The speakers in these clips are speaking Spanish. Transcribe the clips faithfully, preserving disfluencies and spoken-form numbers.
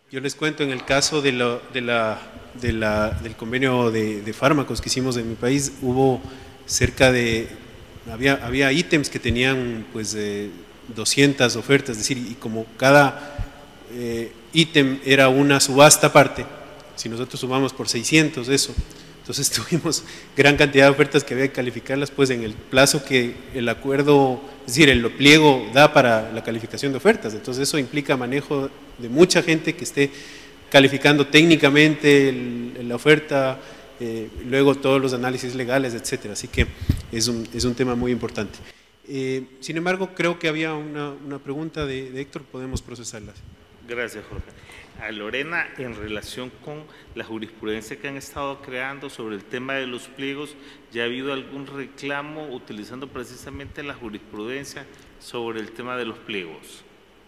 Yo les cuento, en el caso de lo, de la, de la, del convenio de, de fármacos que hicimos en mi país, hubo cerca de, había, había ítems que tenían pues eh, doscientas ofertas, es decir, y como cada eh, ítem era una subasta aparte, si nosotros sumamos por seiscientos eso, entonces tuvimos gran cantidad de ofertas que había que calificarlas pues en el plazo que el acuerdo, es decir, el pliego da para la calificación de ofertas. Entonces eso implica manejo de mucha gente que esté calificando técnicamente el, la oferta, eh, luego todos los análisis legales, etcétera. Así que es un, es un tema muy importante. Eh, sin embargo, creo que había una, una pregunta de, de Héctor, podemos procesarla. Gracias, Jorge. A Lorena, en relación con la jurisprudencia que han estado creando sobre el tema de los pliegos, ¿ya ha habido algún reclamo utilizando precisamente la jurisprudencia sobre el tema de los pliegos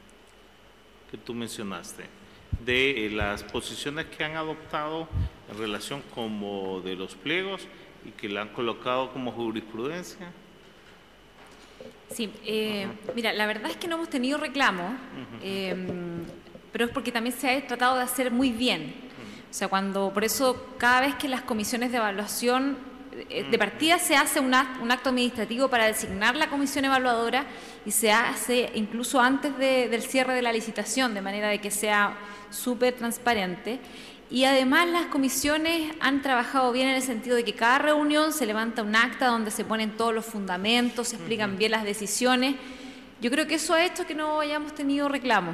que tú mencionaste? De eh, las posiciones que han adoptado en relación como de los pliegos y que la han colocado como jurisprudencia. Sí, eh, mira, la verdad es que no hemos tenido reclamo. Uh-huh. eh, pero es porque también se ha tratado de hacer muy bien. O sea, cuando, por eso cada vez que las comisiones de evaluación, de partida se hace un acto, un acto administrativo para designar la comisión evaluadora y se hace incluso antes de, del cierre de la licitación, de manera de que sea súper transparente. Y además las comisiones han trabajado bien en el sentido de que cada reunión se levanta un acta donde se ponen todos los fundamentos, se explican bien las decisiones. Yo creo que eso ha hecho que no hayamos tenido reclamo.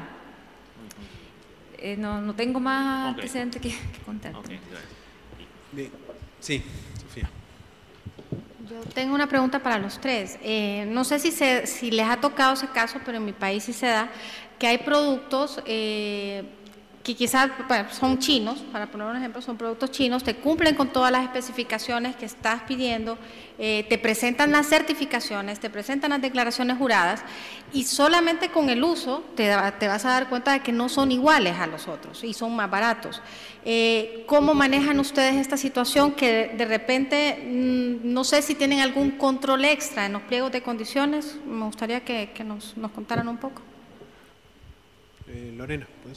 Eh, no, no tengo más okay. antecedentes que, que contar. Okay. Bien. Sí, Sofía. Yo tengo una pregunta para los tres. Eh, no sé si, se, si les ha tocado ese caso, pero en mi país sí se da, que hay productos eh, que quizás bueno, son chinos, para poner un ejemplo, son productos chinos, te cumplen con todas las especificaciones que estás pidiendo, eh, te presentan las certificaciones, te presentan las declaraciones juradas y solamente con el uso te, te vas a dar cuenta de que no son iguales a los otros y son más baratos. Eh, ¿Cómo manejan ustedes esta situación que de, de repente, mmm, no sé si tienen algún control extra en los pliegos de condiciones? Me gustaría que, que nos, nos contaran un poco. Eh, Lorena, ¿puedes?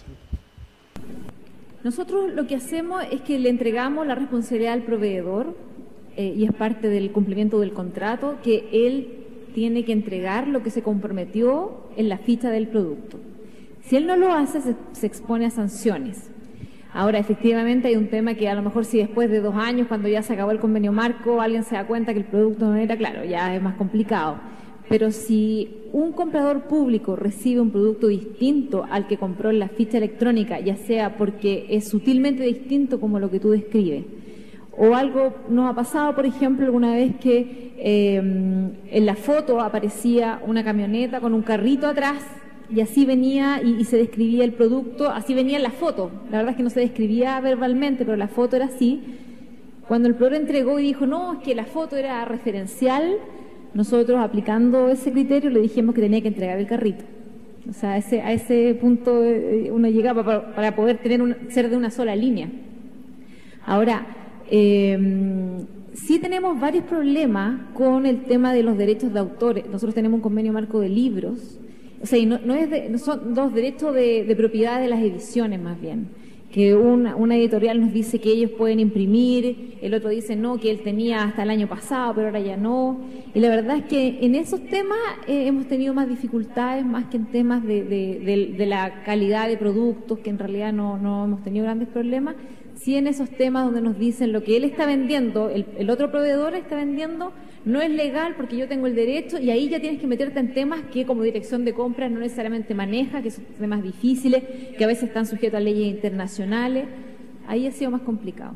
Nosotros lo que hacemos es que le entregamos la responsabilidad al proveedor eh, y es parte del cumplimiento del contrato que él tiene que entregar lo que se comprometió en la ficha del producto. Si él no lo hace, se, se expone a sanciones. Ahora, efectivamente, hay un tema que a lo mejor si después de dos años, cuando ya se acabó el convenio marco, alguien se da cuenta que el producto no era claro, ya es más complicado. Pero si un comprador público recibe un producto distinto al que compró en la ficha electrónica, ya sea porque es sutilmente distinto como lo que tú describes, o algo nos ha pasado, por ejemplo, alguna vez que eh, en la foto aparecía una camioneta con un carrito atrás y así venía y, y se describía el producto, así venía en la foto. La verdad es que no se describía verbalmente, pero la foto era así. Cuando el proveedor entregó y dijo, no, es que la foto era referencial, nosotros, aplicando ese criterio, le dijimos que tenía que entregar el carrito. O sea, a ese, a ese punto uno llegaba para, para poder tener un, ser de una sola línea. Ahora, eh, sí tenemos varios problemas con el tema de los derechos de autores. Nosotros tenemos un convenio marco de libros. O sea, no, no es de, no son dos derechos de, de propiedad de las ediciones, más bien. Que una, una editorial nos dice que ellos pueden imprimir, el otro dice no, que él tenía hasta el año pasado, pero ahora ya no. Y la verdad es que en esos temas eh, hemos tenido más dificultades, más que en temas de, de, de, de la calidad de productos, que en realidad no, no hemos tenido grandes problemas. Sí en esos temas donde nos dicen lo que él está vendiendo, el, el otro proveedor está vendiendo, no es legal porque yo tengo el derecho, y ahí ya tienes que meterte en temas que como dirección de compras no necesariamente maneja, que son temas difíciles, que a veces están sujetos a leyes internacionales. Ahí ha sido más complicado.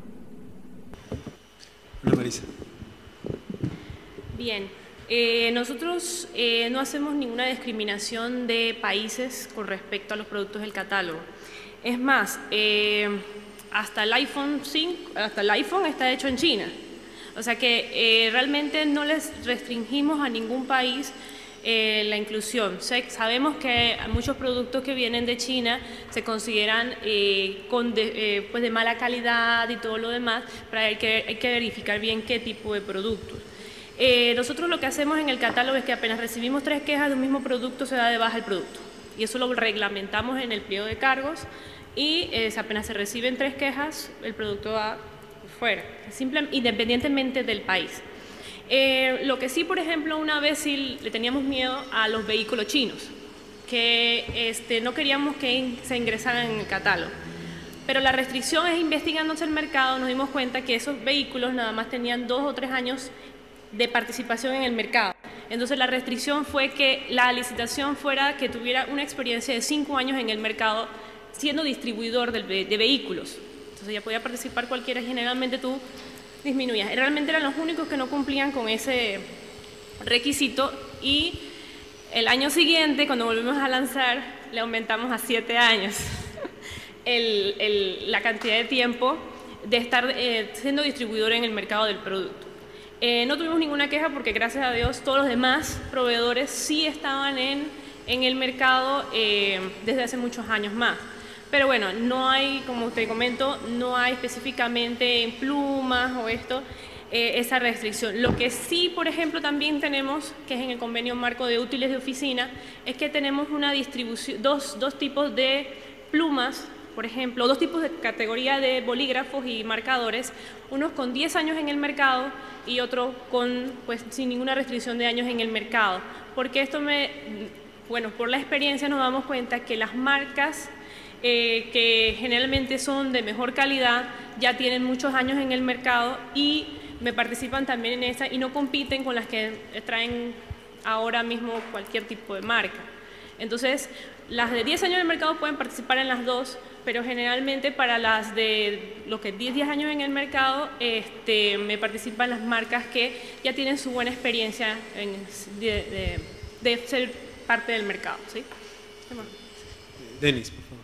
Ana Marisa. Bien, eh, nosotros eh, no hacemos ninguna discriminación de países con respecto a los productos del catálogo. Es más, eh, hasta el iPhone cinco, hasta el iPhone está hecho en China. O sea que eh, realmente no les restringimos a ningún país eh, la inclusión. O sea, sabemos que muchos productos que vienen de China se consideran eh, con de, eh, pues de mala calidad y todo lo demás, pero hay que, hay que verificar bien qué tipo de productos. Eh, nosotros lo que hacemos en el catálogo es que apenas recibimos tres quejas de un mismo producto, se da de baja el producto. Y eso lo reglamentamos en el pliego de cargos y eh, apenas se reciben tres quejas, el producto va fuera, simple, independientemente del país. Eh, lo que sí, por ejemplo, una vez sí le teníamos miedo a los vehículos chinos, que este, no queríamos que in, se ingresaran en el catálogo. Pero la restricción es, investigándose el mercado, nos dimos cuenta que esos vehículos nada más tenían dos o tres años de participación en el mercado. Entonces la restricción fue que la licitación fuera que tuviera una experiencia de cinco años en el mercado siendo distribuidor de, de vehículos. Entonces ya podía participar cualquiera, generalmente tú disminuías. Realmente eran los únicos que no cumplían con ese requisito y el año siguiente, cuando volvimos a lanzar, le aumentamos a siete años el, el, la cantidad de tiempo de estar eh, siendo distribuidor en el mercado del producto. Eh, no tuvimos ninguna queja porque gracias a Dios todos los demás proveedores sí estaban en, en el mercado eh, desde hace muchos años más. Pero bueno, no hay, como te comento, no hay específicamente en plumas o esto, eh, esa restricción. Lo que sí, por ejemplo, también tenemos, que es en el convenio marco de útiles de oficina, es que tenemos una distribución, dos, dos tipos de plumas, por ejemplo, dos tipos de categoría de bolígrafos y marcadores, unos con diez años en el mercado y otro con, pues, sin ninguna restricción de años en el mercado. Porque esto me, bueno, por la experiencia nos damos cuenta que las marcas Eh, que generalmente son de mejor calidad, ya tienen muchos años en el mercado y me participan también en esa y no compiten con las que traen ahora mismo cualquier tipo de marca. Entonces, las de diez años en el mercado pueden participar en las dos, pero generalmente para las de los que diez, diez años en el mercado, este, me participan las marcas que ya tienen su buena experiencia en, de, de, de ser parte del mercado, ¿sí? Denis, por favor.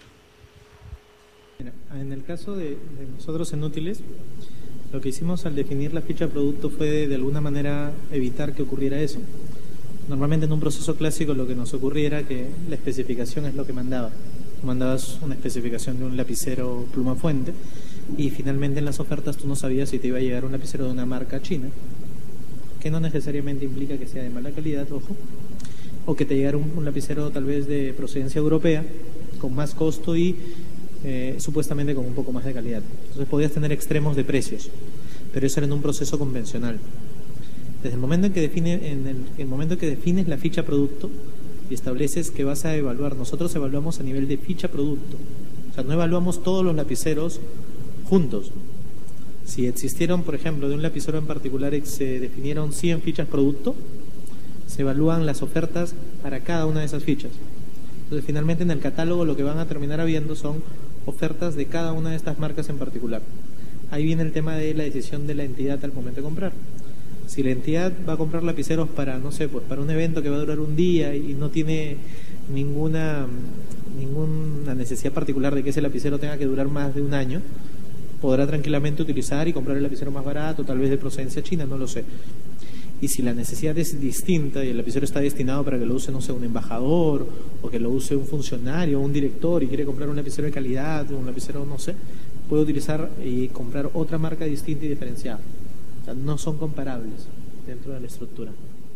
En el caso de, de nosotros en Útiles, lo que hicimos al definir la ficha de producto fue de, de alguna manera evitar que ocurriera eso. Normalmente en un proceso clásico lo que nos ocurría era que la especificación es lo que mandaba. Tú mandabas una especificación de un lapicero pluma fuente y finalmente en las ofertas tú no sabías si te iba a llegar un lapicero de una marca china, que no necesariamente implica que sea de mala calidad, ojo, o que te llegara un, un lapicero tal vez de procedencia europea con más costo y Eh, supuestamente con un poco más de calidad. Entonces podías tener extremos de precios, pero eso era en un proceso convencional. Desde el momento en que define, en el, el momento en que defines la ficha producto y estableces que vas a evaluar, nosotros evaluamos a nivel de ficha producto, o sea, no evaluamos todos los lapiceros juntos. Si existieron, por ejemplo, de un lapicero en particular se definieron cien fichas producto, se evalúan las ofertas para cada una de esas fichas. Entonces, finalmente en el catálogo lo que van a terminar habiendo son ofertas de cada una de estas marcas en particular. Ahí viene el tema de la decisión de la entidad al momento de comprar. Si la entidad va a comprar lapiceros para, no sé, pues para un evento que va a durar un día y no tiene ninguna, ninguna necesidad particular de que ese lapicero tenga que durar más de un año, podrá tranquilamente utilizar y comprar el lapicero más barato, tal vez de procedencia china, no lo sé. Y si la necesidad es distinta y el lapicero está destinado para que lo use, no sé, un embajador o que lo use un funcionario o un director y quiere comprar un lapicero de calidad o un lapicero, no sé, puede utilizar y comprar otra marca distinta y diferenciada. O sea, no son comparables dentro de la estructura.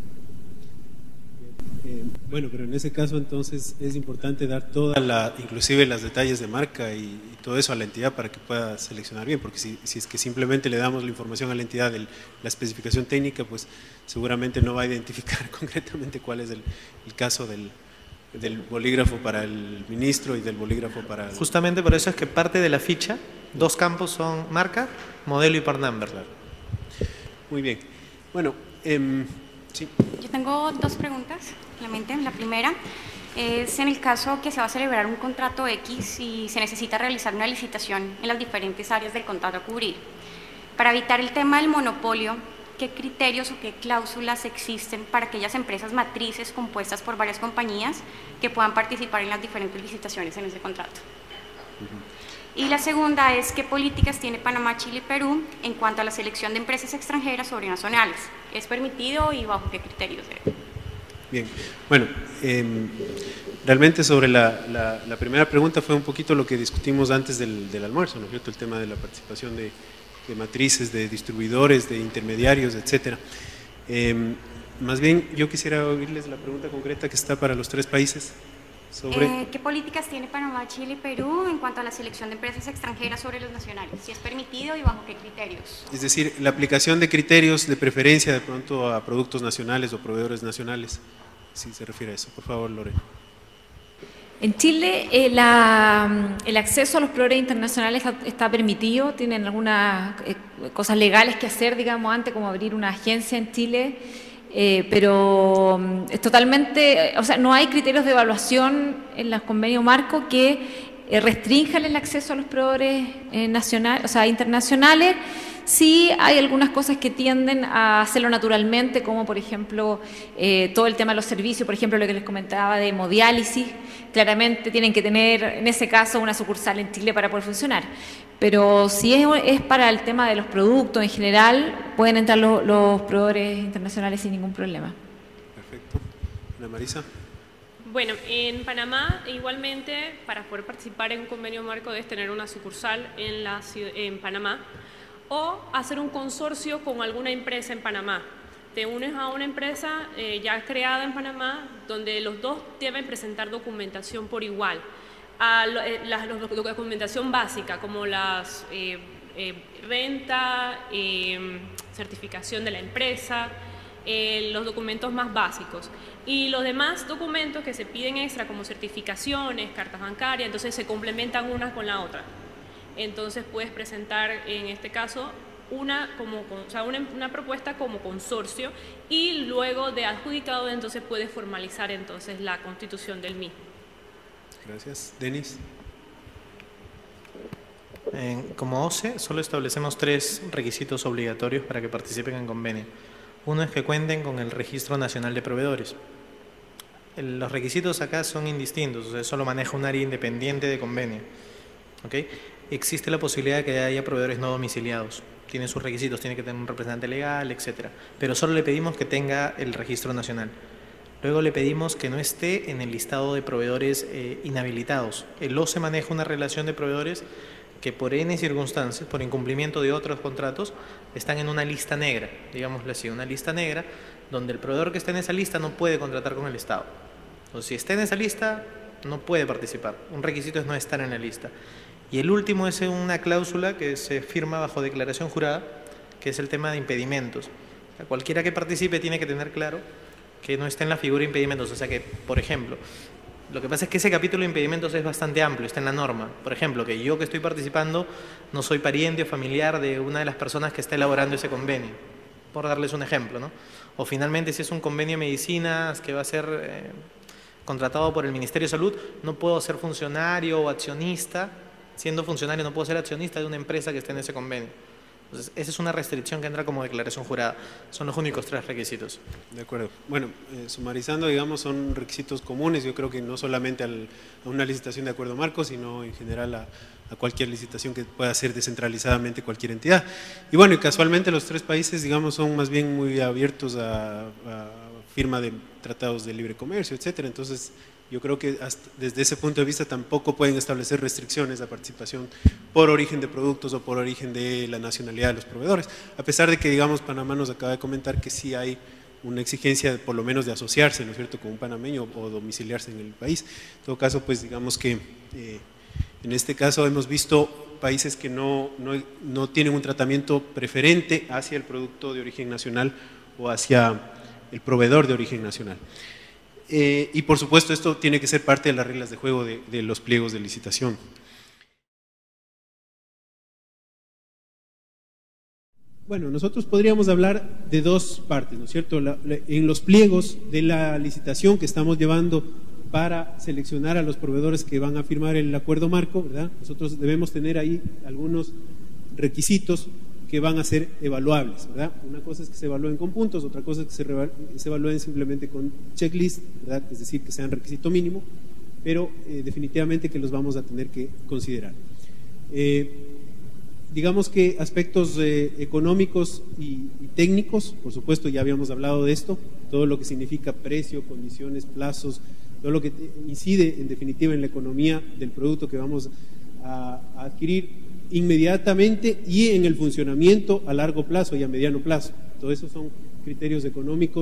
Eh, bueno, pero en ese caso entonces es importante dar toda la, inclusive los detalles de marca y, y todo eso a la entidad para que pueda seleccionar bien, porque si, si es que simplemente le damos la información a la entidad de la especificación técnica, pues seguramente no va a identificar concretamente cuál es el, el caso del, del bolígrafo para el ministro y del bolígrafo para el... Justamente por eso es que parte de la ficha, dos campos son marca, modelo y part number. Claro. Muy bien. Bueno, eh, sí. Yo tengo dos preguntas. La primera es en el caso que se va a celebrar un contrato X y se necesita realizar una licitación en las diferentes áreas del contrato a cubrir. Para evitar el tema del monopolio, ¿qué criterios o qué cláusulas existen para aquellas empresas matrices compuestas por varias compañías que puedan participar en las diferentes licitaciones en ese contrato? Uh-huh. Y la segunda es ¿qué políticas tiene Panamá, Chile y Perú en cuanto a la selección de empresas extranjeras sobre nacionales? ¿Es permitido y bajo qué criterios debe? Bien, bueno, eh, realmente sobre la, la, la primera pregunta fue un poquito lo que discutimos antes del, del almuerzo, ¿no es cierto? El tema de la participación de, de matrices, de distribuidores, de intermediarios, etcétera. Eh, más bien, yo quisiera oírles la pregunta concreta que está para los tres países. Sobre... Eh, ¿Qué políticas tiene Panamá, Chile y Perú en cuanto a la selección de empresas extranjeras sobre los nacionales? Si es permitido y bajo qué criterios. Es decir, la aplicación de criterios de preferencia de pronto a productos nacionales o proveedores nacionales, si se refiere a eso. Por favor, Lorena. En Chile eh, la, el acceso a los proveedores internacionales está, está permitido, tienen algunas eh, cosas legales que hacer, digamos, antes, como abrir una agencia en Chile, eh, pero es totalmente, o sea, no hay criterios de evaluación en los convenios marco que eh, restrinjan el acceso a los proveedores eh, nacionales, o sea, internacionales. Sí hay algunas cosas que tienden a hacerlo naturalmente, como por ejemplo eh, todo el tema de los servicios, por ejemplo lo que les comentaba de hemodiálisis, claramente tienen que tener en ese caso una sucursal en Chile para poder funcionar, pero si es, es para el tema de los productos en general, pueden entrar los, los proveedores internacionales sin ningún problema. Perfecto. Ana Marisa. Bueno, en Panamá igualmente para poder participar en un convenio marco debes tener una sucursal en, la, en Panamá, o hacer un consorcio con alguna empresa en Panamá. Te unes a una empresa eh, ya creada en Panamá, donde los dos deben presentar documentación por igual. A lo, eh, la, la documentación básica, como las eh, eh, renta, eh, certificación de la empresa, eh, los documentos más básicos. Y los demás documentos que se piden extra, como certificaciones, cartas bancarias, entonces se complementan una con la otra. Entonces puedes presentar en este caso una, como, o sea, una, una propuesta como consorcio y luego de adjudicado entonces puedes formalizar entonces la constitución del mismo. Gracias. Denis. Eh, como O C E solo establecemos tres requisitos obligatorios para que participen en convenio. Uno es que cuenten con el Registro Nacional de Proveedores. El, los requisitos acá son indistintos, o sea, solo maneja un área independiente de convenio. ¿Okay? Existe la posibilidad de que haya proveedores no domiciliados. Tienen sus requisitos, tiene que tener un representante legal, etcétera. Pero solo le pedimos que tenga el registro nacional. Luego le pedimos que no esté en el listado de proveedores eh, inhabilitados. El O C E maneja una relación de proveedores que por N circunstancias, por incumplimiento de otros contratos, están en una lista negra, digámoslo así, una lista negra donde el proveedor que está en esa lista no puede contratar con el Estado. Entonces, si está en esa lista, no puede participar. Un requisito es no estar en la lista. Y el último es una cláusula que se firma bajo declaración jurada, que es el tema de impedimentos. O sea, cualquiera que participe tiene que tener claro que no está en la figura de impedimentos. O sea que, por ejemplo, lo que pasa es que ese capítulo de impedimentos es bastante amplio, está en la norma. Por ejemplo, que yo que estoy participando no soy pariente o familiar de una de las personas que está elaborando ese convenio, por darles un ejemplo, ¿no? O finalmente, si es un convenio de medicinas que va a ser eh, contratado por el Ministerio de Salud, no puedo ser funcionario o accionista. Siendo funcionario no puedo ser accionista de una empresa que esté en ese convenio. Entonces, esa es una restricción que entra como declaración jurada. Son los únicos tres requisitos. De acuerdo. Bueno, eh, sumarizando, digamos, son requisitos comunes. Yo creo que no solamente al, a una licitación de acuerdo marco, sino en general a, a cualquier licitación que pueda hacer descentralizadamente cualquier entidad. Y bueno, y casualmente los tres países, digamos, son más bien muy abiertos a, a firma de tratados de libre comercio, etcétera. Entonces, yo creo que hasta desde ese punto de vista tampoco pueden establecer restricciones a participación por origen de productos o por origen de la nacionalidad de los proveedores, a pesar de que, digamos, Panamá nos acaba de comentar que sí hay una exigencia de, por lo menos de asociarse, ¿no es cierto?, con un panameño o domiciliarse en el país. En todo caso, pues digamos que eh, en este caso hemos visto países que no, no, no tienen un tratamiento preferente hacia el producto de origen nacional o hacia el proveedor de origen nacional. Eh, y por supuesto esto tiene que ser parte de las reglas de juego de, de los pliegos de licitación. Bueno, nosotros podríamos hablar de dos partes, ¿no es cierto? La, la, en los pliegos de la licitación que estamos llevando para seleccionar a los proveedores que van a firmar el acuerdo marco, ¿verdad? Nosotros debemos tener ahí algunos requisitos que van a ser evaluables, ¿verdad? Una cosa es que se evalúen con puntos, otra cosa es que se, se evalúen simplemente con checklist, ¿verdad? Es decir, que sean requisito mínimo, pero eh, definitivamente que los vamos a tener que considerar. Eh, digamos que aspectos eh, económicos y, y técnicos, por supuesto ya habíamos hablado de esto, todo lo que significa precio, condiciones, plazos, todo lo que incide en definitiva en la economía del producto que vamos a, a adquirir inmediatamente y en el funcionamiento a largo plazo y a mediano plazo. Todo eso son criterios económicos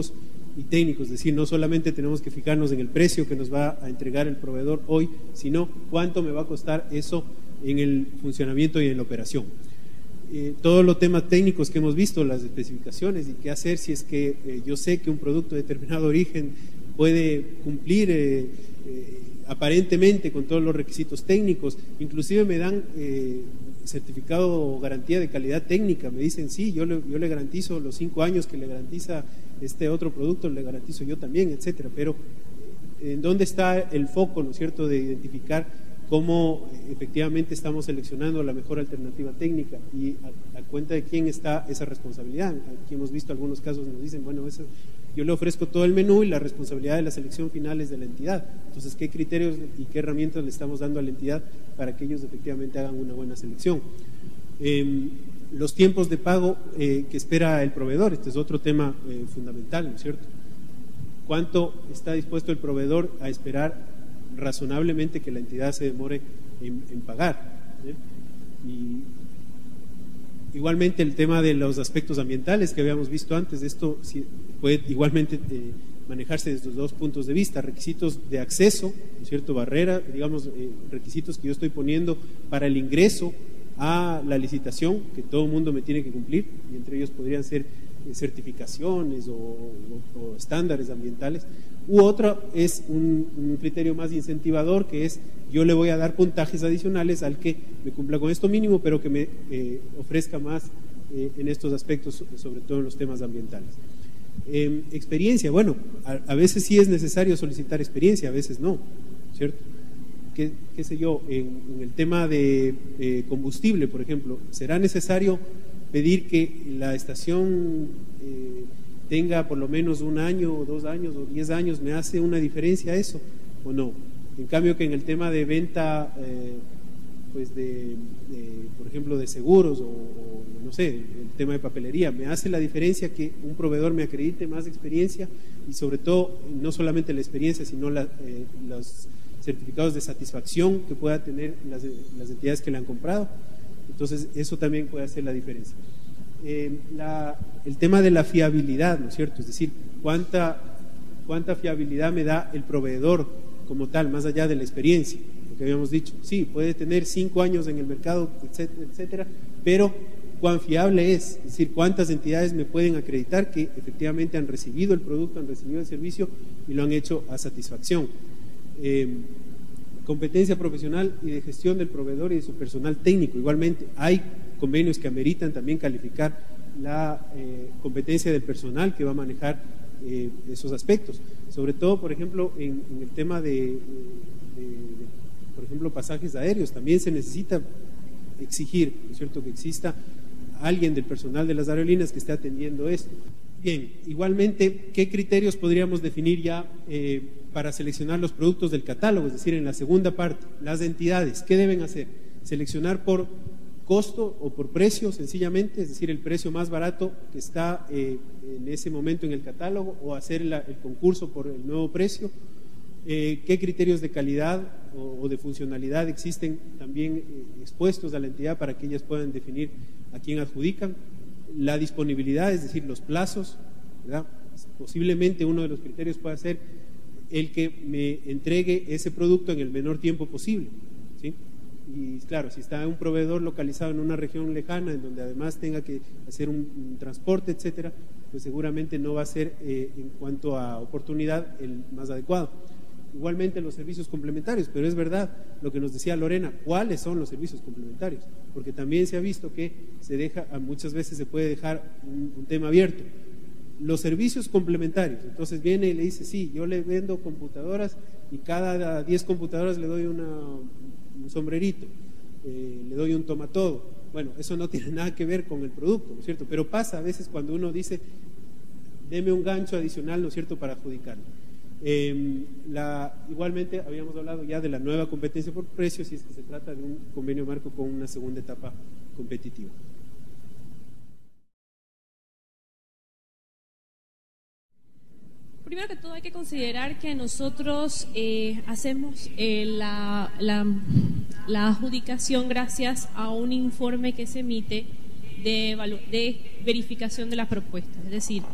y técnico, es decir, no solamente tenemos que fijarnos en el precio que nos va a entregar el proveedor hoy, sino cuánto me va a costar eso en el funcionamiento y en la operación. Eh, todos los temas técnicos que hemos visto, las especificaciones y qué hacer si es que eh, yo sé que un producto de determinado origen puede cumplir eh, eh, aparentemente con todos los requisitos técnicos, inclusive me dan eh, certificado o garantía de calidad técnica, me dicen sí, yo le, yo le garantizo los cinco años que le garantiza este otro producto, le garantizo yo también, etcétera, pero ¿en dónde está el foco, no es cierto?, de identificar cómo efectivamente estamos seleccionando la mejor alternativa técnica y a, a cuenta de quién está esa responsabilidad? Aquí hemos visto algunos casos, nos dicen, bueno, eso, yo le ofrezco todo el menú y la responsabilidad de la selección final es de la entidad. Entonces, ¿qué criterios y qué herramientas le estamos dando a la entidad para que ellos efectivamente hagan una buena selección? Eh, los tiempos de pago eh, que espera el proveedor, este es otro tema eh, fundamental, ¿no es cierto? ¿Cuánto está dispuesto el proveedor a esperar razonablemente que la entidad se demore en, en pagar? ¿Sí? Y igualmente el tema de los aspectos ambientales que habíamos visto antes, esto puede igualmente eh, manejarse desde los dos puntos de vista: requisitos de acceso, ¿no es cierto?, barrera, digamos, eh, requisitos que yo estoy poniendo para el ingreso a la licitación, que todo el mundo me tiene que cumplir, y entre ellos podrían ser eh, certificaciones o, o, o estándares ambientales. U otro es un, un criterio más incentivador, que es yo le voy a dar puntajes adicionales al que me cumpla con esto mínimo, pero que me eh, ofrezca más eh, en estos aspectos, sobre todo en los temas ambientales. Eh, experiencia, bueno, a, a veces sí es necesario solicitar experiencia, a veces no, ¿cierto? ¿Qué, qué sé yo? En, en el tema de eh, combustible, por ejemplo, ¿será necesario pedir que la estación eh, tenga por lo menos un año o dos años o diez años? ¿Me hace una diferencia eso o no? En cambio, que en el tema de venta eh, pues de, de, por ejemplo, de seguros o, o no sé, el tema de papelería, ¿me hace la diferencia que un proveedor me acredite más experiencia? Y sobre todo, no solamente la experiencia, sino la, eh, los certificados de satisfacción que pueda tener las, las entidades que le han comprado. Entonces, eso también puede hacer la diferencia. Eh, la, el tema de la fiabilidad, ¿no es cierto? Es decir, ¿cuánta, cuánta fiabilidad me da el proveedor como tal, más allá de la experiencia? Lo que habíamos dicho, sí, puede tener cinco años en el mercado, etcétera, etcétera, pero ¿cuán fiable es? Es decir, ¿cuántas entidades me pueden acreditar que efectivamente han recibido el producto, han recibido el servicio y lo han hecho a satisfacción? Eh, competencia profesional y de gestión del proveedor y de su personal técnico. Igualmente, hay convenios que ameritan también calificar la eh, competencia del personal que va a manejar eh, esos aspectos. Sobre todo, por ejemplo, en, en el tema de, de, de, por ejemplo, pasajes aéreos, también se necesita exigir, ¿no es cierto?, que exista alguien del personal de las aerolíneas que esté atendiendo esto. Bien, igualmente, ¿qué criterios podríamos definir ya eh, para seleccionar los productos del catálogo? Es decir, en la segunda parte, las entidades, ¿qué deben hacer? ¿Seleccionar por costo o por precio sencillamente? Es decir, el precio más barato que está eh, en ese momento en el catálogo, o hacer la, el concurso por el nuevo precio. Eh, ¿Qué criterios de calidad o, o de funcionalidad existen también eh, expuestos a la entidad para que ellas puedan definir a quién adjudican? La disponibilidad, es decir, los plazos, ¿verdad? Posiblemente uno de los criterios pueda ser el que me entregue ese producto en el menor tiempo posible, ¿sí? Y claro, si está un proveedor localizado en una región lejana, en donde además tenga que hacer un, un transporte, etcétera, pues seguramente no va a ser eh, en cuanto a oportunidad el más adecuado. Igualmente los servicios complementarios, pero es verdad lo que nos decía Lorena, ¿cuáles son los servicios complementarios? Porque también se ha visto que se deja, muchas veces se puede dejar un, un tema abierto. Los servicios complementarios, entonces viene y le dice, sí, yo le vendo computadoras y cada diez computadoras le doy una, un sombrerito, eh, le doy un tomatodo. Bueno, eso no tiene nada que ver con el producto, ¿no es cierto? Pero pasa a veces cuando uno dice, deme un gancho adicional, ¿no es cierto?, para adjudicarlo. Eh, la, igualmente habíamos hablado ya de la nueva competencia por precios, si es que se trata de un convenio marco con una segunda etapa competitiva. Primero que todo hay que considerar que nosotros eh, hacemos eh, la, la, la adjudicación gracias a un informe que se emite de, de verificación de la propuesta. Es decir,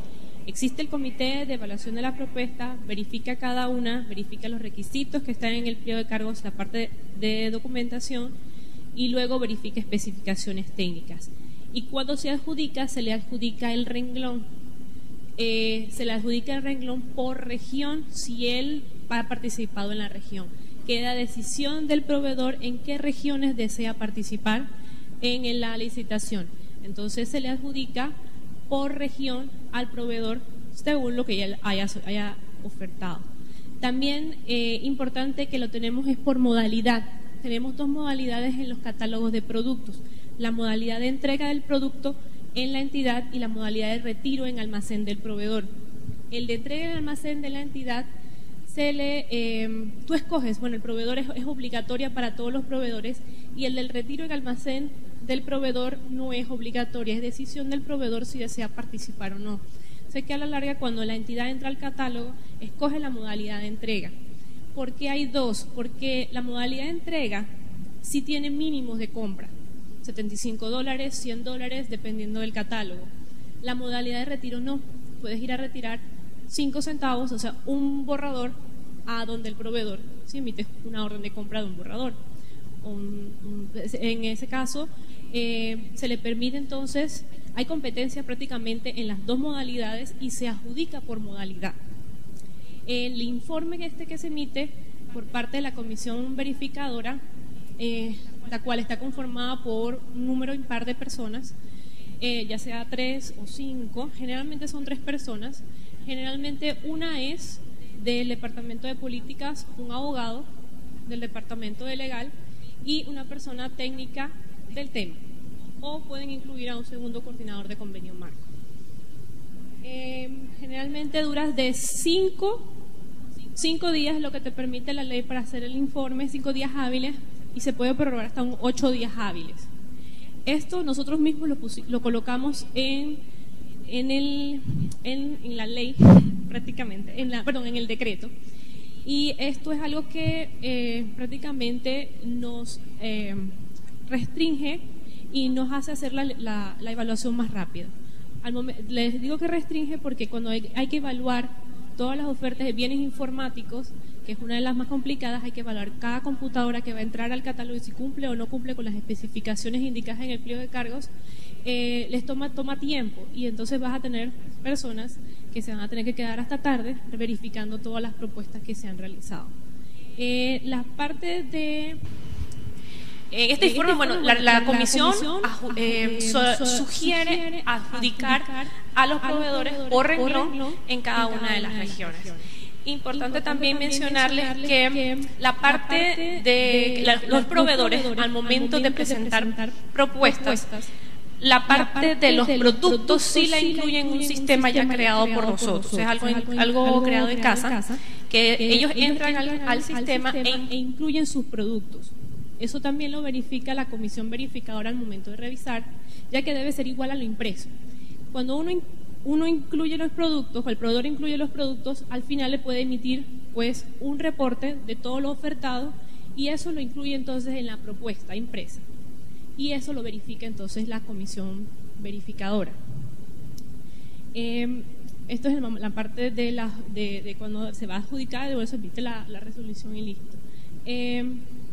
Existe el comité de evaluación de la propuesta, verifica cada una, verifica los requisitos que están en el pliego de cargos, la parte de documentación, y luego verifica especificaciones técnicas. Y cuando se adjudica, se le adjudica el renglón. Eh, se le adjudica el renglón por región si él ha participado en la región. Queda decisión del proveedor en qué regiones desea participar en la licitación. Entonces se le adjudica por región al proveedor según lo que él haya, haya ofertado. También eh, importante que lo tenemos es por modalidad. Tenemos dos modalidades en los catálogos de productos: la modalidad de entrega del producto en la entidad y la modalidad de retiro en almacén del proveedor. El de entrega en almacén de la entidad se le, eh, tú escoges, bueno, el proveedor es, es obligatoria para todos los proveedores, y el del retiro en almacén del proveedor no es obligatoria, es decisión del proveedor si desea participar o no. Sé que a la larga, cuando la entidad entra al catálogo, escoge la modalidad de entrega. ¿Por qué hay dos? Porque la modalidad de entrega sí tiene mínimos de compra, setenta y cinco dólares, cien dólares, dependiendo del catálogo. La modalidad de retiro no, puedes ir a retirar cinco centavos, o sea, un borrador a donde el proveedor, si emites una orden de compra de un borrador. Un, un, en ese caso, eh, se le permite entonces, hay competencia prácticamente en las dos modalidades y se adjudica por modalidad. El informe este que se emite por parte de la comisión verificadora, eh, la cual está conformada por un número impar de personas, eh, ya sea tres o cinco, generalmente son tres personas, generalmente una es del Departamento de Políticas, un abogado del Departamento de Legal y una persona técnica del tema, o pueden incluir a un segundo coordinador de convenio marco. Eh, generalmente dura de cinco, cinco días lo que te permite la ley para hacer el informe, cinco días hábiles, y se puede prorrogar hasta un ocho días hábiles. Esto nosotros mismos lo, lo colocamos en, en, el, en, en la ley prácticamente, en la, perdón, en el decreto. Y esto es algo que eh, prácticamente nos eh, restringe y nos hace hacer la, la, la evaluación más rápida. Al momento, les digo que restringe porque cuando hay, hay que evaluar todas las ofertas de bienes informáticos, que es una de las más complicadas, hay que evaluar cada computadora que va a entrar al catálogo y si cumple o no cumple con las especificaciones indicadas en el pliego de cargos, eh, les toma, toma tiempo, y entonces vas a tener personas que se van a tener que quedar hasta tarde verificando todas las propuestas que se han realizado. Eh, la parte de... En este informe, bueno, la, la comisión aju, eh, so, sugiere adjudicar a los proveedores por renglón en cada una de las regiones. Importante también mencionarles que la parte de la, los proveedores al momento de presentar propuestas, la parte de los productos sí la incluyen en un sistema ya creado por nosotros, es algo, algo creado en casa, que ellos entran al, al sistema e incluyen sus productos. Eso también lo verifica la comisión verificadora al momento de revisar, ya que debe ser igual a lo impreso. Cuando uno, uno incluye los productos, o el proveedor incluye los productos, al final le puede emitir pues un reporte de todo lo ofertado, y eso lo incluye entonces en la propuesta impresa. Y eso lo verifica entonces la comisión verificadora. Eh, esto es la parte de, la, de, de cuando se va a adjudicar, luego se emite la, la resolución y listo. Eh,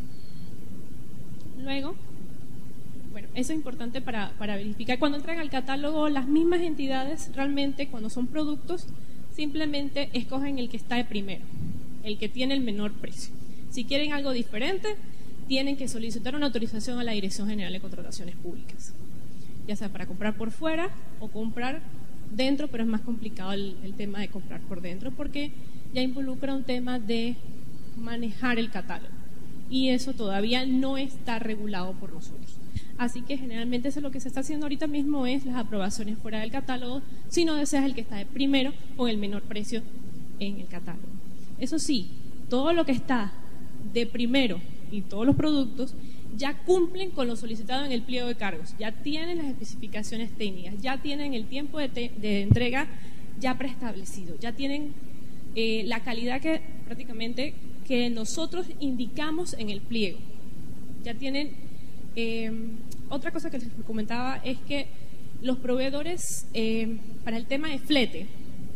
Luego, bueno, eso es importante para, para verificar. Cuando entran al catálogo, las mismas entidades realmente, cuando son productos, simplemente escogen el que está de primero, el que tiene el menor precio. Si quieren algo diferente, tienen que solicitar una autorización a la Dirección General de Contrataciones Públicas, ya sea para comprar por fuera o comprar dentro, pero es más complicado el, el tema de comprar por dentro porque ya involucra un tema de manejar el catálogo. Y eso todavía no está regulado por nosotros. Así que generalmente eso es lo que se está haciendo ahorita mismo, es las aprobaciones fuera del catálogo, si no deseas el que está de primero o el menor precio en el catálogo. Eso sí, todo lo que está de primero y todos los productos ya cumplen con lo solicitado en el pliego de cargos, ya tienen las especificaciones técnicas, ya tienen el tiempo de, te de entrega ya preestablecido, ya tienen eh, la calidad que prácticamente que nosotros indicamos en el pliego. Ya tienen, eh, otra cosa que les comentaba es que los proveedores, eh, para el tema de flete,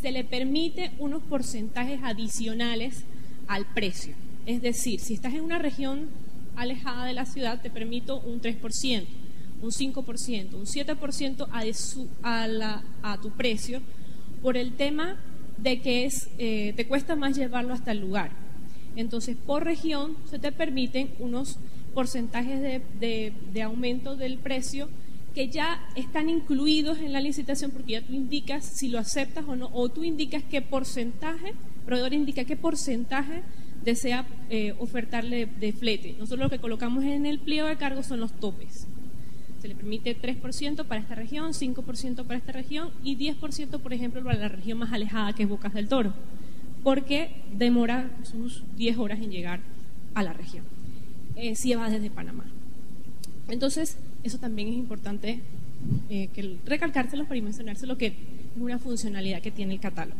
se le permite unos porcentajes adicionales al precio. Es decir, si estás en una región alejada de la ciudad, te permito un tres por ciento, un cinco por ciento, un siete por ciento a, su, a, la, a tu precio, por el tema de que es, eh, te cuesta más llevarlo hasta el lugar. Entonces, por región se te permiten unos porcentajes de, de, de aumento del precio que ya están incluidos en la licitación, porque ya tú indicas si lo aceptas o no, o tú indicas qué porcentaje, el proveedor indica qué porcentaje desea eh, ofertarle de, de flete. Nosotros lo que colocamos en el pliego de cargos son los topes. Se le permite tres por ciento para esta región, cinco por ciento para esta región y diez por ciento, por ejemplo, para la región más alejada, que es Bocas del Toro, porque demora sus diez horas en llegar a la región, eh, si va desde Panamá. Entonces, eso también es importante eh, que recalcárselo para mencionárselo, que es una funcionalidad que tiene el catálogo.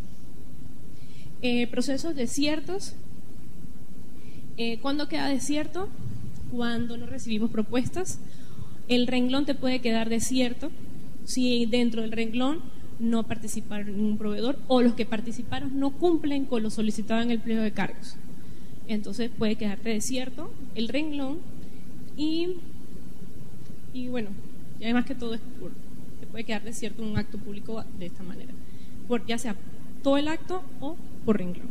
Eh, procesos desiertos. Eh, ¿Cuándo queda desierto? Cuando no recibimos propuestas. El renglón te puede quedar desierto si dentro del renglón no participaron ningún proveedor o los que participaron no cumplen con lo solicitado en el pliego de cargos. Entonces puede quedarte desierto el renglón y, y bueno, y además que todo es por, te puede quedar desierto un acto público de esta manera, por, ya sea todo el acto o por renglón.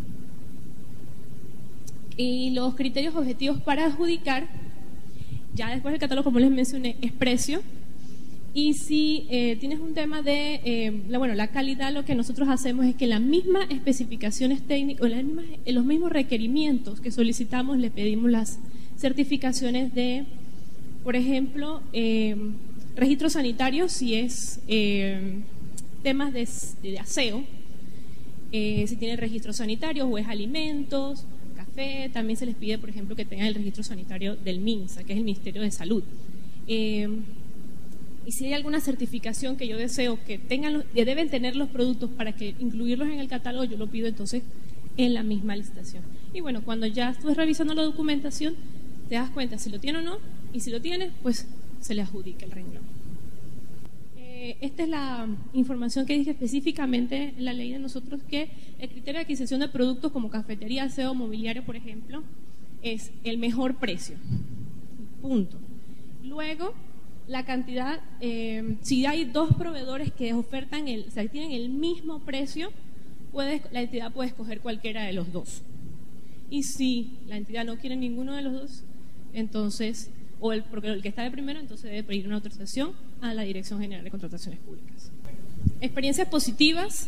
Y los criterios objetivos para adjudicar, ya después del catálogo, como les mencioné, es precio. Y si eh, tienes un tema de, eh, la, bueno, la calidad, lo que nosotros hacemos es que las mismas especificaciones técnicas, o las mismas, los mismos requerimientos que solicitamos, le pedimos las certificaciones de, por ejemplo, eh, registro sanitario, si es eh, temas de, de aseo, eh, si tiene registro sanitario o es alimentos, café, también se les pide, por ejemplo, que tengan el registro sanitario del MINSA, que es el Ministerio de Salud. Eh, y si hay alguna certificación que yo deseo que tengan, que deben tener los productos para que incluirlos en el catálogo, yo lo pido entonces en la misma licitación. Y bueno, cuando ya estés revisando la documentación, te das cuenta si lo tiene o no, y si lo tiene, pues se le adjudica el renglón. Eh, esta es la información que dice específicamente en la ley de nosotros, que el criterio de adquisición de productos como cafetería, aseo, mobiliario, por ejemplo, es el mejor precio. Punto. Luego, la cantidad, eh, si hay dos proveedores que ofertan, el, o sea, tienen el mismo precio, puede, la entidad puede escoger cualquiera de los dos. Y si la entidad no quiere ninguno de los dos, entonces, o el, porque el que está de primero, entonces debe pedir una autorización a la Dirección General de Contrataciones Públicas. Experiencias positivas.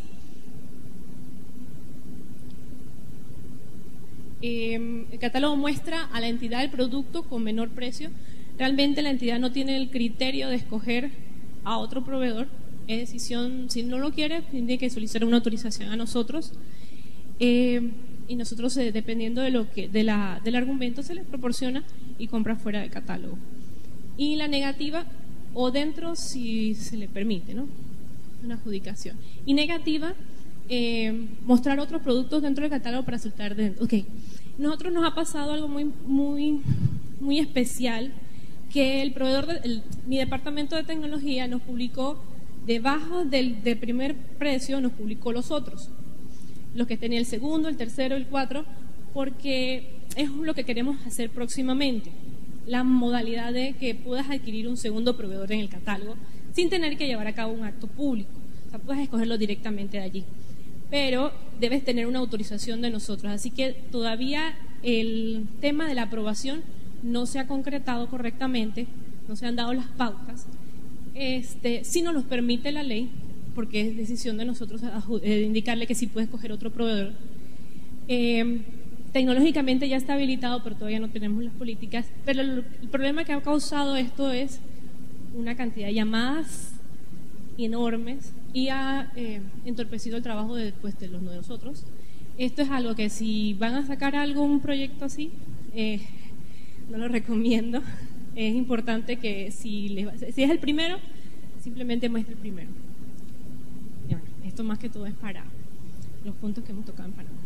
Eh, el catálogo muestra a la entidad el producto con menor precio. Realmente la entidad no tiene el criterio de escoger a otro proveedor. Es decisión, si no lo quiere, tiene que solicitar una autorización a nosotros. Eh, y nosotros, eh, dependiendo de lo que de la, del argumento, se les proporciona y compra fuera del catálogo. Y la negativa, o dentro si se le permite, ¿no? Una adjudicación. Y negativa, eh, mostrar otros productos dentro del catálogo para soltar dentro. Ok, nosotros nos ha pasado algo muy, muy, muy especial, que el proveedor, de, el, mi departamento de tecnología nos publicó debajo del, del primer precio, nos publicó los otros, los que tenía el segundo, el tercero, el cuatro, porque es lo que queremos hacer próximamente, la modalidad de que puedas adquirir un segundo proveedor en el catálogo sin tener que llevar a cabo un acto público. O sea, puedes escogerlo directamente de allí, pero debes tener una autorización de nosotros. Así que todavía el tema de la aprobación no se ha concretado correctamente, no se han dado las pautas. Este, si nos los permite la ley, porque es decisión de nosotros eh, indicarle que sí puede escoger otro proveedor. Eh, tecnológicamente ya está habilitado, pero todavía no tenemos las políticas. Pero el, el problema que ha causado esto es una cantidad de llamadas enormes y ha eh, entorpecido el trabajo de, pues, de los de nosotros. Esto es algo que si van a sacar algún proyecto así, eh, no lo recomiendo. Es importante que si, les va, si es el primero, simplemente muestre el primero. Y bueno, esto más que todo es para los puntos que hemos tocado en Panamá.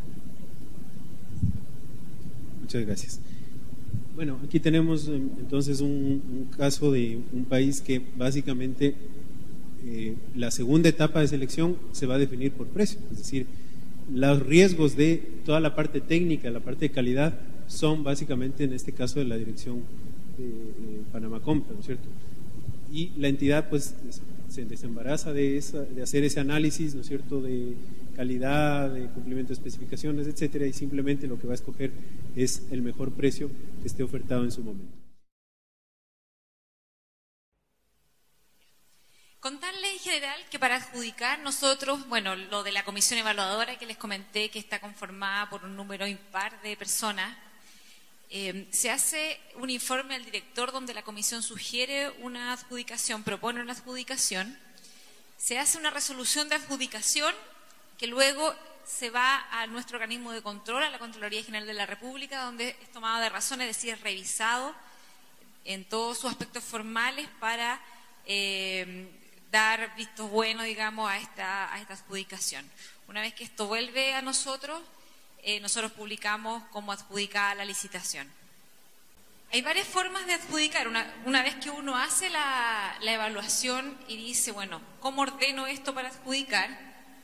Muchas gracias. Bueno, aquí tenemos entonces un, un caso de un país que básicamente eh, la segunda etapa de selección se va a definir por precio, es decir, los riesgos de toda la parte técnica, la parte de calidad, son básicamente en este caso de la dirección de, de Panamá Compra, ¿no es cierto? Y la entidad pues se desembaraza de, esa, de hacer ese análisis, ¿no es cierto?, de calidad, de cumplimiento de especificaciones, etcétera, y simplemente lo que va a escoger es el mejor precio que esté ofertado en su momento. Contarles en general que para adjudicar nosotros, bueno, lo de la comisión evaluadora que les comenté, que está conformada por un número impar de personas, eh, se hace un informe al director donde la comisión sugiere una adjudicación, propone una adjudicación, se hace una resolución de adjudicación que luego se va a nuestro organismo de control, a la Contraloría General de la República, donde es tomado de razón, es decir, es revisado en todos sus aspectos formales para eh, dar visto bueno, digamos, a esta, a esta adjudicación. Una vez que esto vuelve a nosotros, eh, nosotros publicamos cómo adjudicada la licitación. Hay varias formas de adjudicar. Una, una vez que uno hace la, la evaluación y dice, bueno, ¿cómo ordeno esto para adjudicar?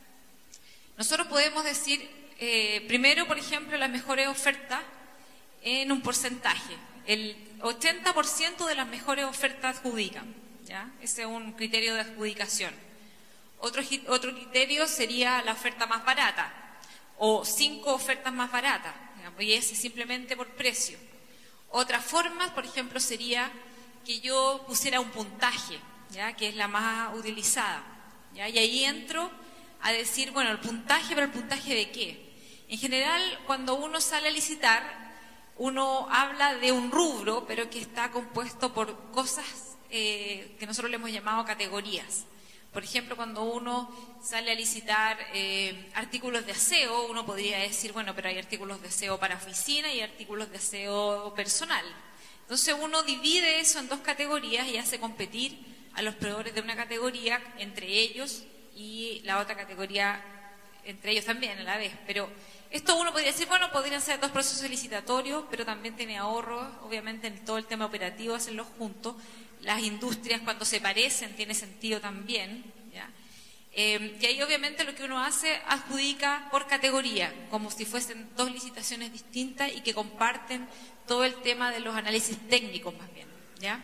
Nosotros podemos decir, eh, primero, por ejemplo, las mejores ofertas en un porcentaje. El ochenta por ciento de las mejores ofertas adjudican, ¿ya? Ese es un criterio de adjudicación. Otro, otro criterio sería la oferta más barata, o cinco ofertas más baratas, digamos, y ese simplemente por precio. Otra forma, por ejemplo, sería que yo pusiera un puntaje, ¿ya?, que es la más utilizada, ¿ya? Y ahí entro a decir, bueno, el puntaje, pero el puntaje ¿de qué? En general, cuando uno sale a licitar, uno habla de un rubro, pero que está compuesto por cosas eh, que nosotros le hemos llamado categorías. Por ejemplo, cuando uno sale a licitar eh, artículos de aseo, uno podría decir, bueno, pero hay artículos de aseo para oficina y artículos de aseo personal. Entonces uno divide eso en dos categorías y hace competir a los proveedores de una categoría entre ellos y la otra categoría entre ellos también a la vez. Pero esto uno podría decir, bueno, podrían ser dos procesos licitatorios, pero también tiene ahorros, obviamente en todo el tema operativo, hacerlos juntos. Las industrias cuando se parecen tiene sentido también, ¿ya? Eh, y ahí obviamente lo que uno hace, adjudica por categoría, como si fuesen dos licitaciones distintas y que comparten todo el tema de los análisis técnicos más bien, ¿ya?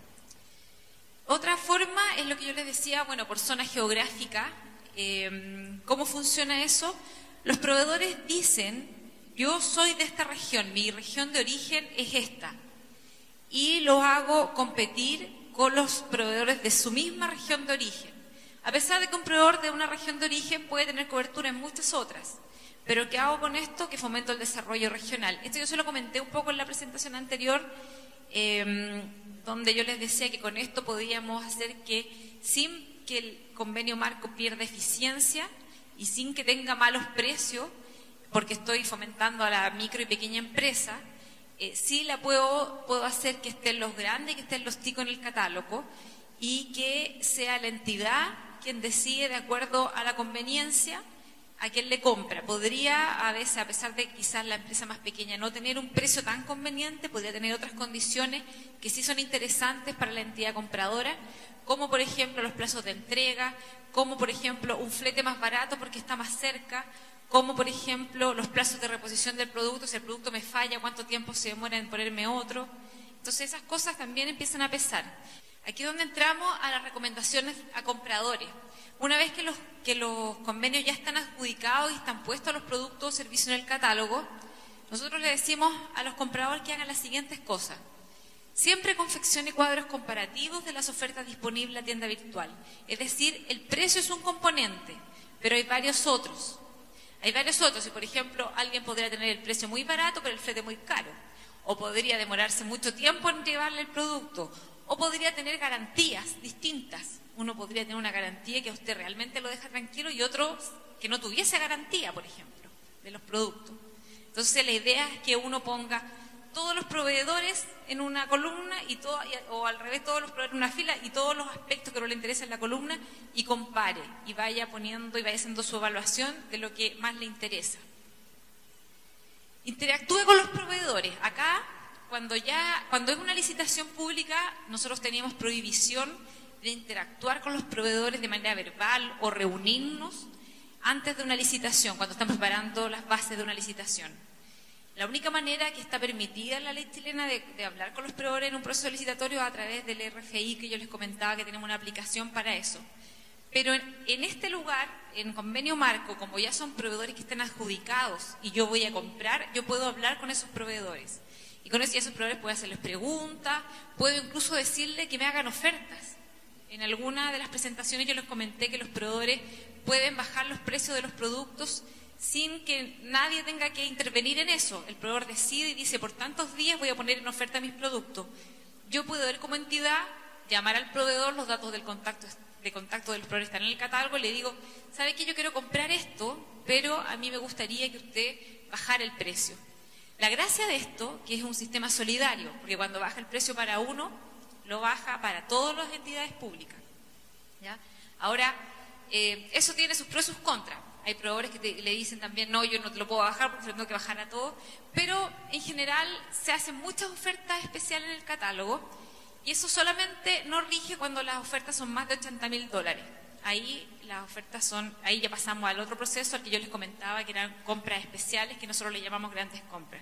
Otra forma es lo que yo les decía, bueno, por zona geográfica. Eh, ¿Cómo funciona eso? Los proveedores dicen, yo soy de esta región, mi región de origen es esta, y los hago competir con los proveedores de su misma región de origen. A pesar de que un proveedor de una región de origen puede tener cobertura en muchas otras. Pero ¿qué hago con esto? Que fomento el desarrollo regional. Esto yo se lo comenté un poco en la presentación anterior, eh, donde yo les decía que con esto podíamos hacer que, sin que el convenio marco pierda eficiencia y sin que tenga malos precios, porque estoy fomentando a la micro y pequeña empresa, eh, sí la puedo, puedo hacer que estén los grandes, que estén los ticos en el catálogo y que sea la entidad quien decide de acuerdo a la conveniencia a quién le compra. Podría a veces, a pesar de quizás la empresa más pequeña no tener un precio tan conveniente, podría tener otras condiciones que sí son interesantes para la entidad compradora, como por ejemplo los plazos de entrega, como por ejemplo un flete más barato porque está más cerca, como por ejemplo los plazos de reposición del producto, si el producto me falla, cuánto tiempo se demora en ponerme otro. Entonces esas cosas también empiezan a pesar. Aquí es donde entramos a las recomendaciones a compradores. Una vez que los, que los convenios ya están adjudicados y están puestos los productos o servicios en el catálogo, nosotros le decimos a los compradores que hagan las siguientes cosas. Siempre confeccione cuadros comparativos de las ofertas disponibles en la tienda virtual. Es decir, el precio es un componente, pero hay varios otros. Hay varios otros. Y por ejemplo, alguien podría tener el precio muy barato, pero el flete muy caro. O podría demorarse mucho tiempo en llevarle el producto. O podría tener garantías distintas. Uno podría tener una garantía que a usted realmente lo deja tranquilo y otro que no tuviese garantía, por ejemplo, de los productos. Entonces la idea es que uno ponga todos los proveedores en una columna y todo, o al revés, todos los proveedores en una fila y todos los aspectos que no le interesan en la columna y compare y vaya poniendo y vaya haciendo su evaluación de lo que más le interesa. Interactúe con los proveedores. Acá, cuando ya, cuando es una licitación pública, nosotros teníamos prohibición de interactuar con los proveedores de manera verbal o reunirnos antes de una licitación, cuando están preparando las bases de una licitación. La única manera que está permitida en la ley chilena de, de hablar con los proveedores en un proceso licitatorio es a través del R F I, que yo les comentaba que tenemos una aplicación para eso. Pero en, en este lugar, en convenio marco, como ya son proveedores que están adjudicados y yo voy a comprar, yo puedo hablar con esos proveedores. Y con eso, y esos proveedores puedo hacerles preguntas, puedo incluso decirle que me hagan ofertas. En alguna de las presentaciones yo les comenté que los proveedores pueden bajar los precios de los productos sin que nadie tenga que intervenir en eso. El proveedor decide y dice, por tantos días voy a poner en oferta mis productos. Yo puedo ver como entidad, llamar al proveedor, los datos del contacto, de contacto del proveedor están en el catálogo, y le digo, ¿sabe qué? Yo quiero comprar esto, pero a mí me gustaría que usted bajara el precio. La gracia de esto, que es un sistema solidario, porque cuando baja el precio para uno, lo baja para todas las entidades públicas. ¿Ya? Ahora, eh, eso tiene sus pros y sus contras. Hay proveedores que te, le dicen también, no, yo no te lo puedo bajar porque tengo que bajar a todo, pero en general se hacen muchas ofertas especiales en el catálogo, y eso solamente no rige cuando las ofertas son más de ochenta mil dólares. Ahí las ofertas son, ahí ya pasamos al otro proceso al que yo les comentaba, que eran compras especiales, que nosotros le llamamos grandes compras.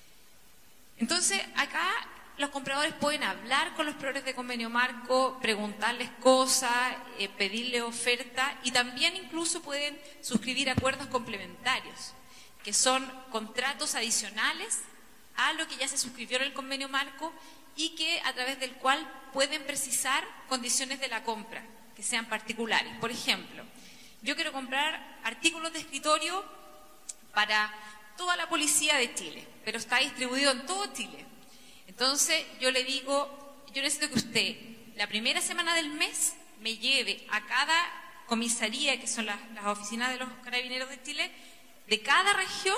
Entonces, acá los compradores pueden hablar con los proveedores de convenio marco, preguntarles cosas, eh, pedirle oferta, y también incluso pueden suscribir acuerdos complementarios, que son contratos adicionales a lo que ya se suscribió en el convenio marco y que a través del cual pueden precisar condiciones de la compra que sean particulares. Por ejemplo, yo quiero comprar artículos de escritorio para toda la policía de Chile, pero está distribuido en todo Chile. Entonces yo le digo, yo necesito que usted la primera semana del mes me lleve a cada comisaría, que son las, las oficinas de los carabineros de Chile, de cada región,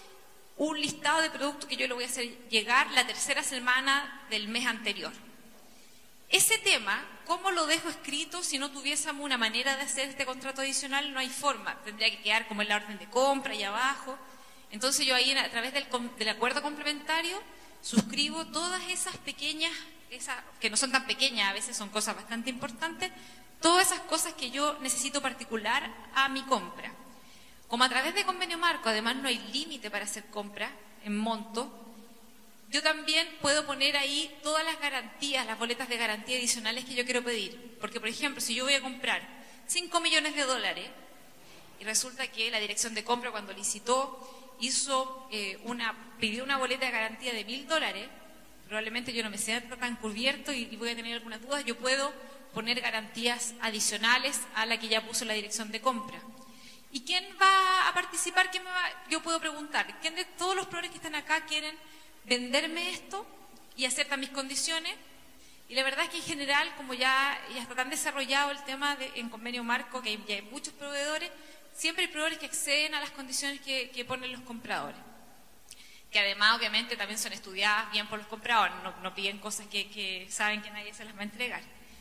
un listado de productos que yo le voy a hacer llegar la tercera semana del mes anterior. Ese tema, ¿cómo lo dejo escrito si no tuviésemos una manera de hacer este contrato adicional? No hay forma, tendría que quedar como en la orden de compra y abajo. Entonces yo ahí a través del, del acuerdo complementario suscribo todas esas pequeñas, esas que no son tan pequeñas, a veces son cosas bastante importantes, todas esas cosas que yo necesito particular a mi compra. Como a través de convenio marco, además no hay límite para hacer compra en monto, yo también puedo poner ahí todas las garantías, las boletas de garantía adicionales que yo quiero pedir. Porque, por ejemplo, si yo voy a comprar cinco millones de dólares y resulta que la dirección de compra cuando licitó hizo eh, una, pidió una boleta de garantía de mil dólares, probablemente yo no me sienta tan cubierto y, y voy a tener algunas dudas, yo puedo poner garantías adicionales a la que ya puso la dirección de compra. ¿Y quién va a participar? ¿Quién me va? Yo puedo preguntar, ¿quién de todos los proveedores que están acá quieren venderme esto y aceptan mis condiciones? Y la verdad es que en general, como ya, ya está tan desarrollado el tema de, en convenio marco, que hay, ya hay muchos proveedores, siempre hay proveedores que acceden a las condiciones que, que ponen los compradores, que además obviamente también son estudiadas bien por los compradores, no, no piden cosas que, que saben que nadie se las va a entregar.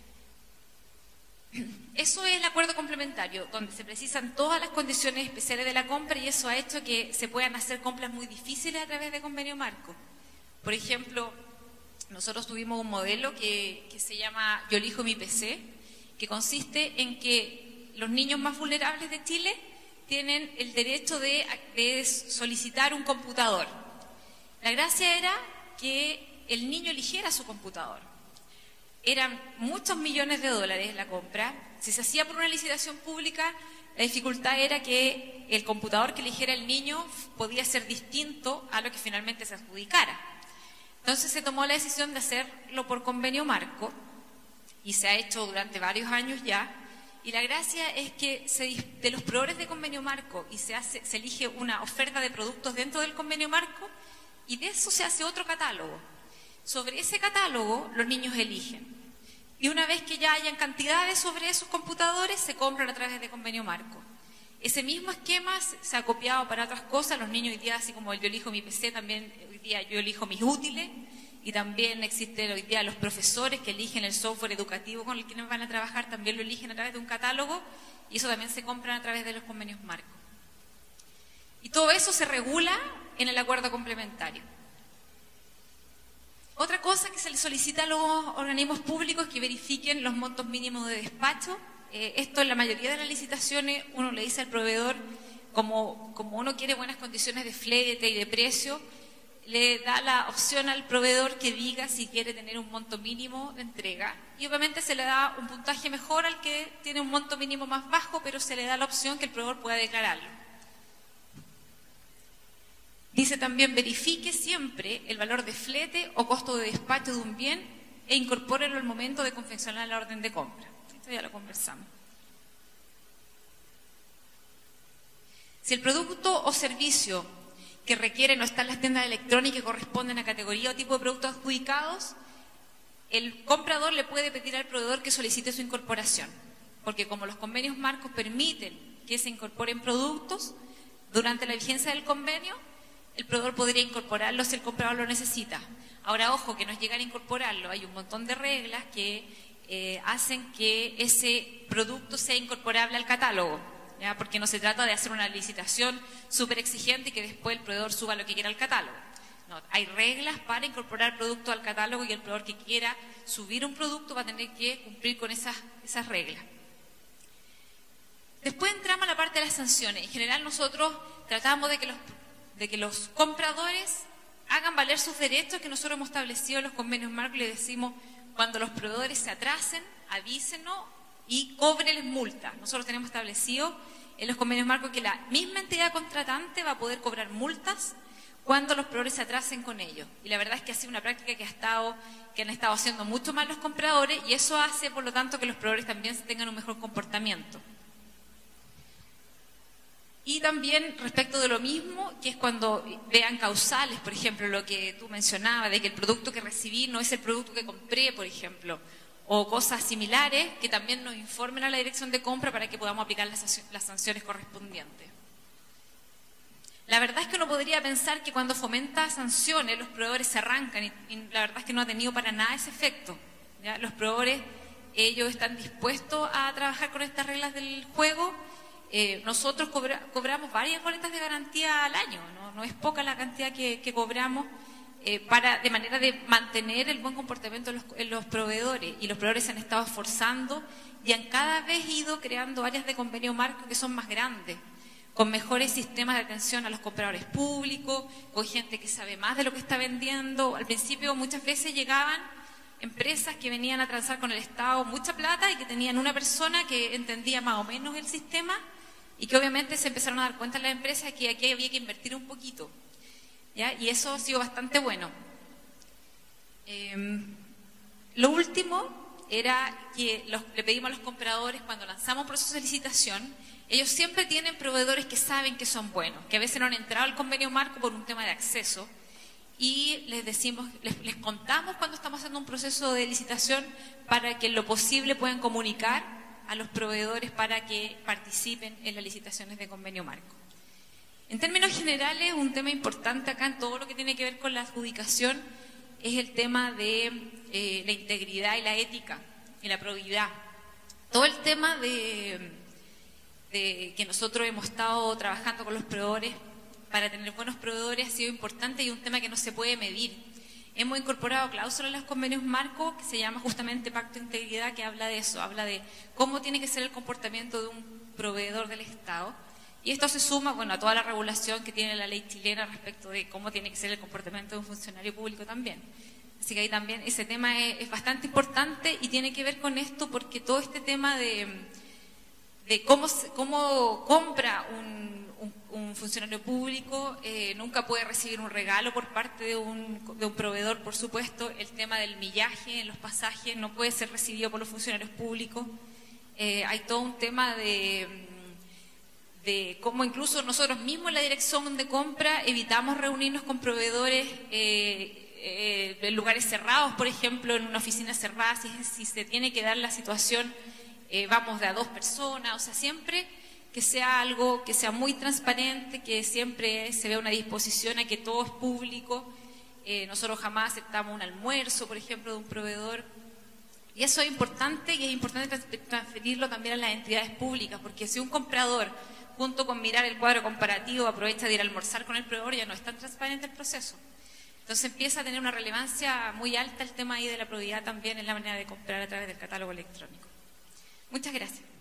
Eso es el acuerdo complementario, donde se precisan todas las condiciones especiales de la compra, y eso ha hecho que se puedan hacer compras muy difíciles a través de convenio marco. Por ejemplo, nosotros tuvimos un modelo que, que se llama Yo elijo mi P C, que consiste en que los niños más vulnerables de Chile tienen el derecho de, de solicitar un computador. La gracia era que el niño eligiera su computador. Eran muchos millones de dólares la compra. Si se hacía por una licitación pública, la dificultad era que el computador que eligiera el niño podía ser distinto a lo que finalmente se adjudicara. Entonces se tomó la decisión de hacerlo por convenio marco, y se ha hecho durante varios años ya. Y la gracia es que se, de los proveedores de convenio marco y se, hace, se elige una oferta de productos dentro del convenio marco, y de eso se hace otro catálogo. Sobre ese catálogo los niños eligen. Y una vez que ya hayan cantidades sobre esos computadores, se compran a través de convenio marco. Ese mismo esquema se ha copiado para otras cosas. Los niños hoy día, así como yo elijo mi P C, también hoy día yo elijo mis útiles. Y también existen hoy día los profesores que eligen el software educativo con el que van a trabajar, también lo eligen a través de un catálogo, y eso también se compran a través de los convenios marco. Y todo eso se regula en el acuerdo complementario. Otra cosa que se le solicita a los organismos públicos es que verifiquen los montos mínimos de despacho. Eh, esto en la mayoría de las licitaciones uno le dice al proveedor, como, como uno quiere buenas condiciones de flete y de precio, le da la opción al proveedor que diga si quiere tener un monto mínimo de entrega y obviamente se le da un puntaje mejor al que tiene un monto mínimo más bajo, pero se le da la opción que el proveedor pueda declararlo. Dice también, verifique siempre el valor de flete o costo de despacho de un bien e incorpórelo al momento de confeccionar la orden de compra. Esto ya lo conversamos. Si el producto o servicio que requiere no está en las tiendas electrónicas que corresponden a categoría o tipo de productos adjudicados, el comprador le puede pedir al proveedor que solicite su incorporación, porque como los convenios marcos permiten que se incorporen productos, durante la vigencia del convenio, el proveedor podría incorporarlo si el comprador lo necesita. Ahora, ojo, que no es llegar a incorporarlo, hay un montón de reglas que eh, hacen que ese producto sea incorporable al catálogo. ¿Ya? Porque no se trata de hacer una licitación súper exigente y que después el proveedor suba lo que quiera al catálogo. No, hay reglas para incorporar producto al catálogo y el proveedor que quiera subir un producto va a tener que cumplir con esas, esas reglas. Después entramos a la parte de las sanciones. En general nosotros tratamos de que los, de que los compradores hagan valer sus derechos que nosotros hemos establecido en los convenios marcos y les decimos, cuando los proveedores se atrasen, avísenos y cóbrenles multa. Nosotros tenemos establecido en los convenios marcos que la misma entidad contratante va a poder cobrar multas cuando los proveedores se atrasen con ellos. Y la verdad es que ha sido una práctica que, ha estado, que han estado haciendo mucho más los compradores y eso hace, por lo tanto, que los proveedores también tengan un mejor comportamiento. Y también respecto de lo mismo, que es cuando vean causales, por ejemplo, lo que tú mencionabas, de que el producto que recibí no es el producto que compré, por ejemplo, o cosas similares, que también nos informen a la dirección de compra para que podamos aplicar las, las sanciones correspondientes. La verdad es que uno podría pensar que cuando fomenta sanciones los proveedores se arrancan y, y la verdad es que no ha tenido para nada ese efecto. ¿Ya? Los proveedores, ellos están dispuestos a trabajar con estas reglas del juego. Eh, nosotros cobra, cobramos varias boletas de garantía al año, no, no es poca la cantidad que, que cobramos. Eh, para, de manera de mantener el buen comportamiento en los, en los proveedores y los proveedores se han estado esforzando y han cada vez ido creando áreas de convenio marco que son más grandes, con mejores sistemas de atención a los compradores públicos, con gente que sabe más de lo que está vendiendo. Al principio muchas veces llegaban empresas que venían a transar con el Estado mucha plata y que tenían una persona que entendía más o menos el sistema y que obviamente se empezaron a dar cuenta en las empresas que aquí había que invertir un poquito. ¿Ya? Y eso ha sido bastante bueno. Eh, lo último era que los, le pedimos a los compradores, cuando lanzamos un proceso de licitación, ellos siempre tienen proveedores que saben que son buenos, que a veces no han entrado al convenio marco por un tema de acceso, y les decimos, les, les contamos cuando estamos haciendo un proceso de licitación para que en lo posible puedan comunicar a los proveedores para que participen en las licitaciones de convenio marco. En términos generales, un tema importante acá en todo lo que tiene que ver con la adjudicación es el tema de eh, la integridad y la ética y la probidad. Todo el tema de, de que nosotros hemos estado trabajando con los proveedores para tener buenos proveedores ha sido importante y un tema que no se puede medir. Hemos incorporado cláusulas en los convenios marcos que se llama justamente Pacto de Integridad, que habla de eso, habla de cómo tiene que ser el comportamiento de un proveedor del Estado. Y esto se suma, bueno, a toda la regulación que tiene la ley chilena respecto de cómo tiene que ser el comportamiento de un funcionario público también. Así que ahí también ese tema es, es bastante importante y tiene que ver con esto porque todo este tema de, de cómo, cómo compra un, un, un funcionario público eh, nunca puede recibir un regalo por parte de un, de un proveedor, por supuesto. El tema del millaje en los pasajes no puede ser recibido por los funcionarios públicos. Eh, hay todo un tema de... de cómo incluso nosotros mismos en la dirección de compra evitamos reunirnos con proveedores eh, eh, en lugares cerrados, por ejemplo, en una oficina cerrada, si, si se tiene que dar la situación, eh, vamos de a dos personas, o sea, siempre que sea algo que sea muy transparente, que siempre se vea una disposición a que todo es público. Eh, nosotros jamás aceptamos un almuerzo, por ejemplo, de un proveedor. Y eso es importante y es importante transferirlo también a las entidades públicas, porque si un comprador, junto con mirar el cuadro comparativo, aprovecha de ir a almorzar con el proveedor, ya no es tan transparente el proceso. Entonces empieza a tener una relevancia muy alta el tema ahí de la probidad también en la manera de comprar a través del catálogo electrónico. Muchas gracias.